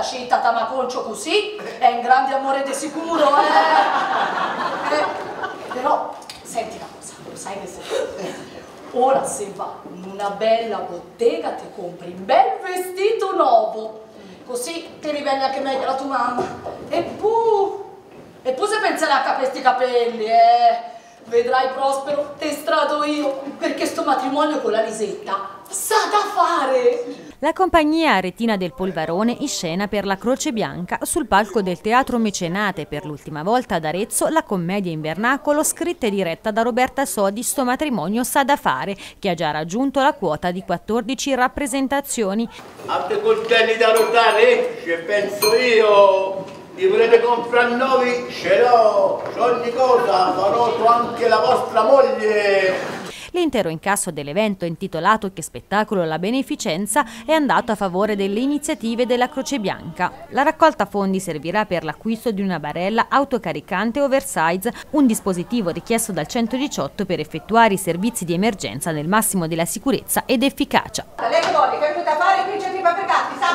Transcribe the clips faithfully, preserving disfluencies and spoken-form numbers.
sta scelta tamaconcio così, è in grande amore di sicuro, eh? eh? Però, senti una cosa, lo sai che se... Ora se va in una bella bottega ti compri un bel vestito nuovo, così ti rivendi anche meglio la tua mamma. E poi, e poi se penserai a questi capelli, eh, vedrai Prospero, te strado io, perché sto matrimonio con la Lisetta sa da fare. La compagnia Aretina del Polvarone in scena per la Croce Bianca sul palco del Teatro Mecenate per l'ultima volta ad Arezzo la commedia in vernacolo scritta e diretta da Roberta Sodi Sto matrimonio sa da fare, che ha già raggiunto la quota di quattordici rappresentazioni. Avete coltelli da rotare? Ci penso io! Li volete comprare nuovi? Ce l'ho! Ogni cosa farò anche la vostra moglie! L'intero incasso dell'evento intitolato Che spettacolo la beneficenza è andato a favore delle iniziative della Croce Bianca. La raccolta fondi servirà per l'acquisto di una barella autocaricante oversize, un dispositivo richiesto dal centodiciotto per effettuare i servizi di emergenza nel massimo della sicurezza ed efficacia. Lei che vuole, che è venuta a fare qui c'è i fabbricati, sa?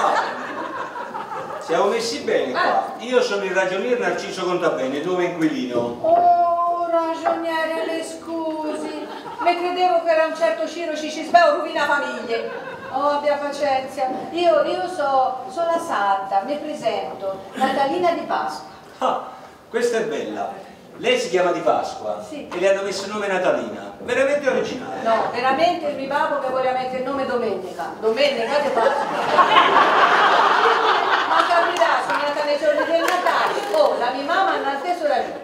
Siamo messi bene qua. Io sono il ragioniere Narciso Contabene, nuovo inquilino. Oh, ragioniere, le scusi. Mi credevo che era un certo Ciro Cicisbeo, rovina famiglie. Oh, abbia pazienza. Io, io so, so la sarda, mi presento, Natalina di Pasqua. Ah, questa è bella. Lei si chiama Di Pasqua? Sì. E le hanno messo il nome Natalina. Veramente originale. No, veramente il mio babbo che voleva mettere il nome Domenica. Domenica di Pasqua. Ma capirà, sono nata nei giorni del Natale. Oh, la mia mamma non ha atteso ragione.